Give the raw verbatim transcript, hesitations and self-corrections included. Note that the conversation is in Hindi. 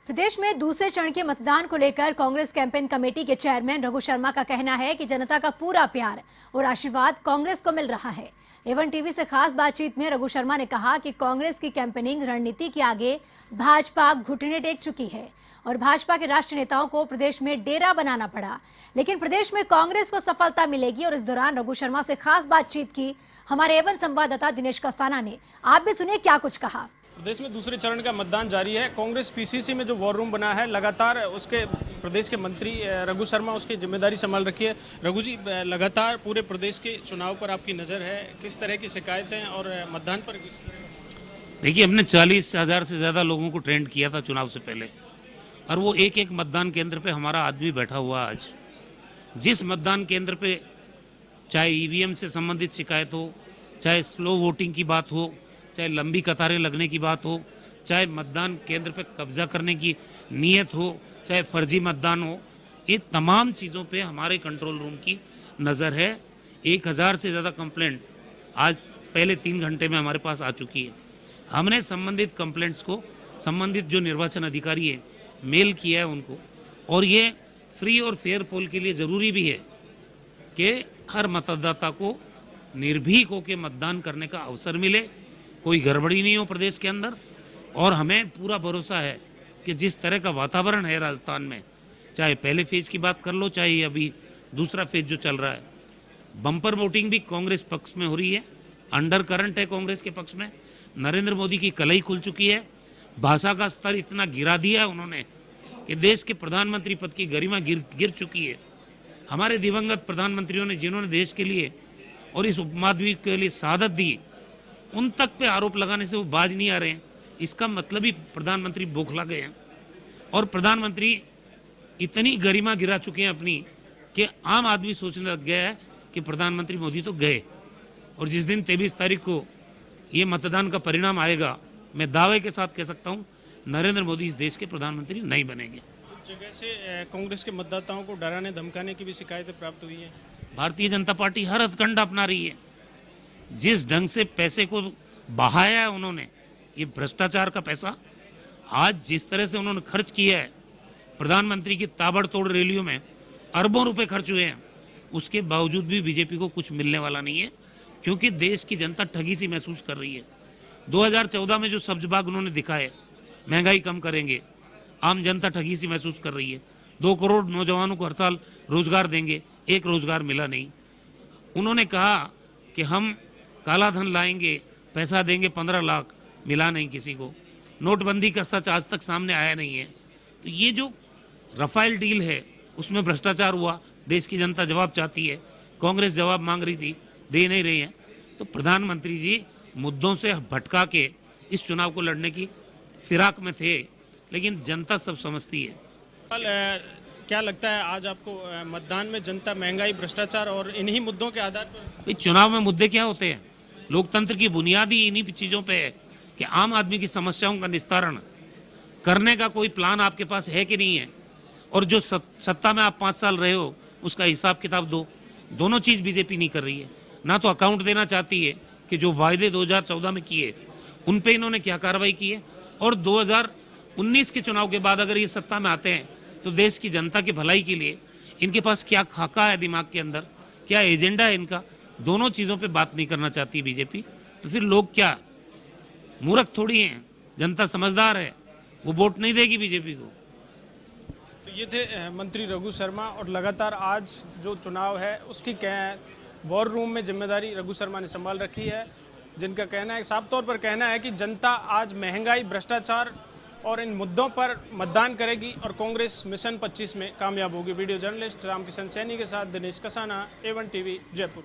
प्रदेश में दूसरे चरण के मतदान को लेकर कांग्रेस कैंपेन कमेटी के चेयरमैन रघु शर्मा का कहना है कि जनता का पूरा प्यार और आशीर्वाद कांग्रेस को मिल रहा है। एवन टीवी से खास बातचीत में रघु शर्मा ने कहा कि कांग्रेस की कैंपेनिंग रणनीति के आगे भाजपा घुटने टेक चुकी है और भाजपा के राष्ट्रीय नेताओं को प्रदेश में डेरा बनाना पड़ा, लेकिन प्रदेश में कांग्रेस को सफलता मिलेगी। और इस दौरान रघु शर्मा से खास बातचीत की हमारे एवन संवाददाता दिनेश कसाना ने। आप भी सुनिए क्या कुछ कहा। प्रदेश में दूसरे चरण का मतदान जारी है। कांग्रेस पीसीसी में जो वॉर रूम बना है, लगातार उसके प्रदेश के मंत्री रघु शर्मा उसकी जिम्मेदारी संभाल रखी है। रघु जी, लगातार पूरे प्रदेश के चुनाव पर आपकी नज़र है, किस तरह की शिकायतें और मतदान पर किस तरह? देखिए, हमने चालीस हजार से ज़्यादा लोगों को ट्रेंड किया था चुनाव से पहले, और वो एक एक मतदान केंद्र पे हमारा आदमी बैठा हुआ। आज जिस मतदान केंद्र पे चाहे ईवीएम से संबंधित शिकायत हो, चाहे स्लो वोटिंग की बात हो, चाहे लंबी कतारें लगने की बात हो, चाहे मतदान केंद्र पे कब्जा करने की नीयत हो, चाहे फर्जी मतदान हो, ये तमाम चीज़ों पे हमारे कंट्रोल रूम की नज़र है। एक हज़ार से ज़्यादा कंप्लेंट आज पहले तीन घंटे में हमारे पास आ चुकी है। हमने संबंधित कंप्लेंट्स को संबंधित जो निर्वाचन अधिकारी है मेल किया है उनको, और ये फ्री और फेयर पोल के लिए ज़रूरी भी है कि हर मतदाता को निर्भीक होकर मतदान करने का अवसर मिले, कोई गड़बड़ी नहीं हो प्रदेश के अंदर। और हमें पूरा भरोसा है कि जिस तरह का वातावरण है राजस्थान में, चाहे पहले फेज की बात कर लो, चाहे अभी दूसरा फेज जो चल रहा है, बम्पर वोटिंग भी कांग्रेस पक्ष में हो रही है, अंडर करंट है कांग्रेस के पक्ष में। नरेंद्र मोदी की कलई खुल चुकी है, भाषा का स्तर इतना गिरा दिया है उन्होंने कि देश के प्रधानमंत्री पद की गरिमा गिर गिर चुकी है। हमारे दिवंगत प्रधानमंत्रियों ने, जिन्होंने देश के लिए और इस उपमहाद्वीप के लिए शहादत दी, उन तक पे आरोप लगाने से वो बाज नहीं आ रहे हैं। इसका मतलब ही प्रधानमंत्री बौखला गए हैं, और प्रधानमंत्री इतनी गरिमा गिरा चुके हैं अपनी कि आम आदमी सोचने लग गया है कि प्रधानमंत्री मोदी तो गए। और जिस दिन तेईस तारीख को ये मतदान का परिणाम आएगा, मैं दावे के साथ कह सकता हूँ नरेंद्र मोदी इस देश के प्रधानमंत्री नहीं बनेंगे। जगह से कांग्रेस के मतदाताओं को डराने धमकाने की भी शिकायतें प्राप्त हुई है। भारतीय जनता पार्टी हर हथकंडा अपना रही है। जिस ढंग से पैसे को बहाया है उन्होंने, ये भ्रष्टाचार का पैसा आज जिस तरह से उन्होंने खर्च किया है, प्रधानमंत्री की ताबड़तोड़ रैलियों में अरबों रुपए खर्च हुए हैं, उसके बावजूद भी बीजेपी को कुछ मिलने वाला नहीं है, क्योंकि देश की जनता ठगी सी महसूस कर रही है। दो हज़ार चौदह में जो सब्जबाग उन्होंने दिखाए, महंगाई कम करेंगे, आम जनता ठगी सी महसूस कर रही है। दो करोड़ नौजवानों को हर साल रोजगार देंगे, एक रोजगार मिला नहीं। उन्होंने कहा कि हम काला धन लाएंगे, पैसा देंगे पंद्रह लाख, मिला नहीं किसी को। नोटबंदी का सच आज तक सामने आया नहीं है। तो ये जो रफाइल डील है उसमें भ्रष्टाचार हुआ, देश की जनता जवाब चाहती है, कांग्रेस जवाब मांग रही थी, दे नहीं रही है। तो प्रधानमंत्री जी मुद्दों से भटका के इस चुनाव को लड़ने की फिराक में थे, लेकिन जनता सब समझती है। क्या लगता है आज आपको मतदान में जनता महंगाई, भ्रष्टाचार और इन्हीं मुद्दों के आधार पर? चुनाव में मुद्दे क्या होते हैं? लोकतंत्र की बुनियादी इन्हीं चीज़ों पे है कि आम आदमी की समस्याओं का निस्तारण करने का कोई प्लान आपके पास है कि नहीं है, और जो सत्ता में आप पाँच साल रहे हो उसका हिसाब किताब दो। दोनों चीज़ बीजेपी नहीं कर रही है। ना तो अकाउंट देना चाहती है कि जो वायदे दो हज़ार चौदह में किए उन पे इन्होंने क्या कार्रवाई की है, और दो हज़ार उन्नीस के चुनाव के बाद अगर ये सत्ता में आते हैं तो देश की जनता की भलाई के लिए इनके पास क्या खाका है दिमाग के अंदर, क्या एजेंडा है इनका, दोनों चीज़ों पे बात नहीं करना चाहती बीजेपी। तो फिर लोग क्या मूर्ख थोड़ी हैं, जनता समझदार है, वो वोट नहीं देगी बीजेपी को। तो ये थे मंत्री रघु शर्मा, और लगातार आज जो चुनाव है उसकी वॉर रूम में जिम्मेदारी रघु शर्मा ने संभाल रखी है, जिनका कहना है, साफ तौर पर कहना है कि जनता आज महंगाई, भ्रष्टाचार और इन मुद्दों पर मतदान करेगी और कांग्रेस मिशन पच्चीस में कामयाब होगी। वीडियो जर्नलिस्ट रामकिशन सैनी के साथ दिनेश कसाना, एवन टीवी, जयपुर।